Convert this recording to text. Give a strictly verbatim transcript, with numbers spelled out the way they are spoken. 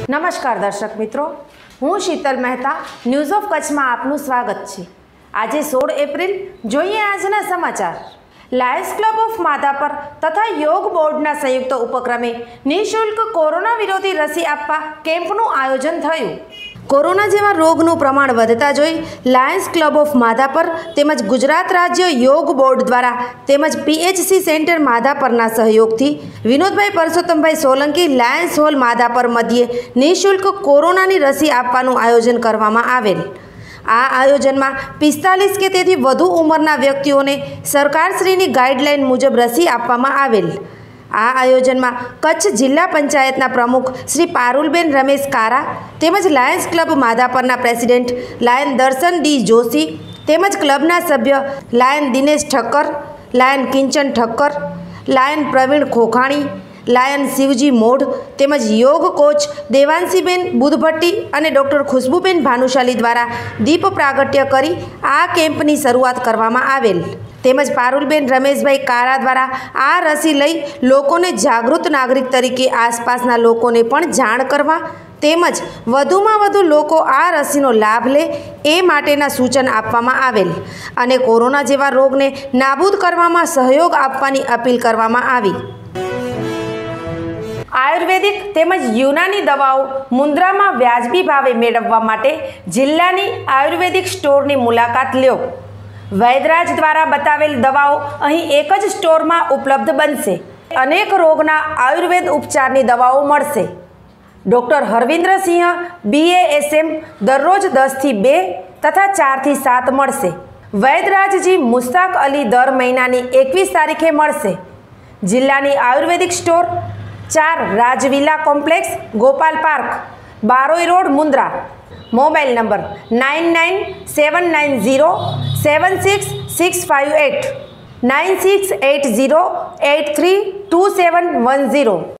નમસ્કાર દર્શક મિત્રો, હું શીતલ મહેતા ન્યૂઝ ઓફ કચ્છમાં આપનું સ્વાગત છે। આજે સોળ એપ્રિલ જોઈએ આજના સમાચાર। લાયન્સ ક્લબ ઓફ માધાપર તથા યોગ બોર્ડના સંયુક્ત ઉપક્રમે નિઃશુલ્ક કોરોના વિરોધી રસી આપવા કેમ્પનું આયોજન થયું। કોરોના જેવા રોગનું પ્રમાણ વધતા જોઈ લાયન્સ ક્લબ ઓફ માધાપર તેમજ ગુજરાત રાજ્ય યોગ બોર્ડ દ્વારા તેમજ પીએચસી સેન્ટર માધાપરના સહયોગથી વિનોદભાઈ પરસોત્તમભાઈ સોલંકી લાયન્સ હોલ માધાપર મધ્યે નિઃશુલ્ક કોરોનાની રસી આપવાનું આયોજન કરવામાં આવેલ। આ આયોજનમાં પિસ્તાલીસ કે તેથી વધુ ઉંમરના વ્યક્તિઓને સરકારશ્રીની ગાઈડલાઈન મુજબ રસી આપવામાં આવેલ। આ આયોજનમાં કચ્છ જિલ્લા પંચાયતના પ્રમુખ શ્રી પારુલબેન રમેશ કારા તેમજ લાયન્સ ક્લબ માધાપરના president lion Darshan D Joshi તેમજ ક્લબના સભ્ય lion Dinesh Thakkar, lion Kinchan Thakkar, lion Pravin Khokhani, lion Shivji Modh તેમજ યોગ કોચ દેવાંશીબેન બુધભટ્ટી અને ડૉક્ટર ખુશ્બુબેન ભાનુશાલી દ્વારા દીપ પ્રાગટ્ય કરી આ કેમ્પની શરૂઆત કરવામાં આવેલ। તેમજ પારુલબેન રમેશભાઈ કારા દ્વારા આ રસી લઈ લોકોને જાગૃત નાગરિક તરીકે આસપાસના લોકોને પણ જાણ કરવા તેમજ વધુમાં વધુ લોકો આ રસીનો લાભ લે એ માટેના સૂચન આપવામાં આવેલ અને કોરોના જેવા રોગને નાબૂદ કરવામાં સહયોગ આપવાની અપીલ કરવામાં આવી। આયુર્વેદિક તેમજ યુનાની દવાઓ મુન્દ્રામાં વ્યાજબી ભાવે મેળવવા માટે જિલ્લાની આયુર્વેદિક સ્ટોરની મુલાકાત લ્યો। વૈદરાજ દ્વારા બતાવેલ દવાઓ અહીં એક જ સ્ટોરમાં ઉપલબ્ધ બનશે। અનેક રોગના આયુર્વેદ ઉપચારની દવાઓ મળશે। ડૉક્ટર હરવિન્દ્રસિંહ બીએએસએમ દરરોજ દસથી બે તથા ચારથી સાત મળશે। વૈદરાજજી મુસ્તાક અલી દર મહિનાની એકવીસ તારીખે મળશે। જિલ્લાની આયુર્વેદિક સ્ટોર ચાર Rajvila complex, Gopal park, Baroi road, Mundra. Mobile number nine nine seven nine zero seven six six five eight, nine six eight zero eight three two seven one zero.